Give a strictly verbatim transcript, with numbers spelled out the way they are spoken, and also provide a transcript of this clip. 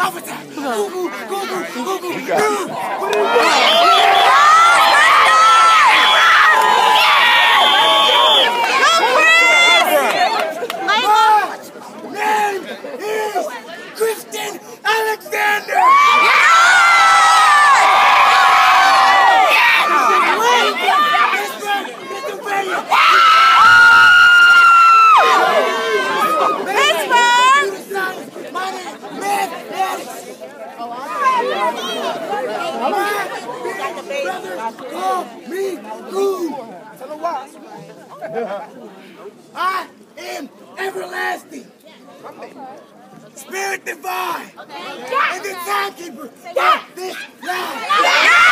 Officer! Google, Google, Google, You got it. Christian Alexander! Call me Goon. Tell her why. I am everlasting. Spirit divine. And the timekeeper. This life.